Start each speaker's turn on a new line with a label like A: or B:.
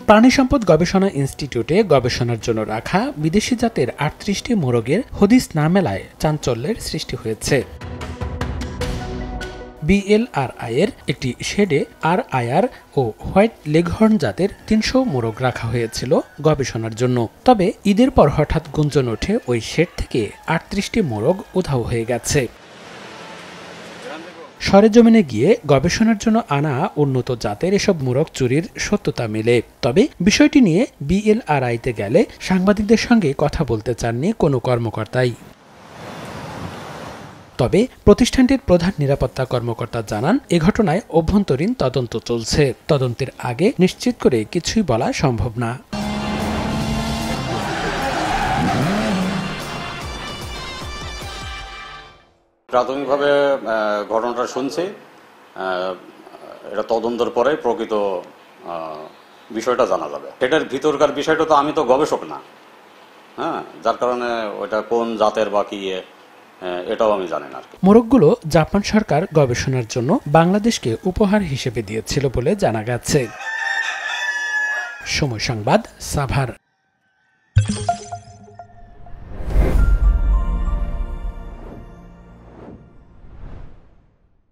A: প্রাণী সম্পদ গবেষণা ইনস্টিটিউটে গবেষণার জন্য রাখা বিদেশি জাতের ৩৮টি মোরগের হদিস না মেলায় চাঞ্চল্যের সৃষ্টি হয়েছে। BLRI এর একটি শেডে RIR ও হোয়াইট লেগহর্ন জাতের ৩০০ মোরগ রাখা হয়েছিল গবেষণার জন্য। তবে ঈদের পর হঠাৎ গুঞ্জন ওঠে ওই শেড থেকে ৩৮টি মোরগ উধাও হয়ে গেছে। সরেজমিনে গিয়ে গবেষণার জন্য আনা উন্নত জাতের এসব মোরগ চুরির সত্যতা মেলে। তবে বিষয়টি নিয়ে BLRI-তে গেলে সাংবাদিকদের সঙ্গে কথা বলতে চাননি কোনো কর্মকর্তাই। তবে প্রতিষ্ঠানটির প্রধান নিরাপত্তা কর্মকর্তা জানান, এ ঘটনায় অভ্যন্তরীণ তদন্ত চলছে। তদন্তের আগে নিশ্চিত করে কিছুই বলা সম্ভব না।
B: প্রাথমিকভাবে ঘটনাটা শুনছি, এটা তদন্তের পরে প্রকৃত বিষয়টা জানা যাবে। এটার ভিতরকার বিষয়টা তো আমি তো গবেষক না, হ্যাঁ, যার কারণে ওইটা কোন জাতের বা কি এটাও আমি জানি না।
A: মোরগগুলো জাপান সরকার গবেষণার জন্য বাংলাদেশকে উপহার হিসেবে দিয়েছিল বলে জানা গেছে। সময় সংবাদ, সাভার।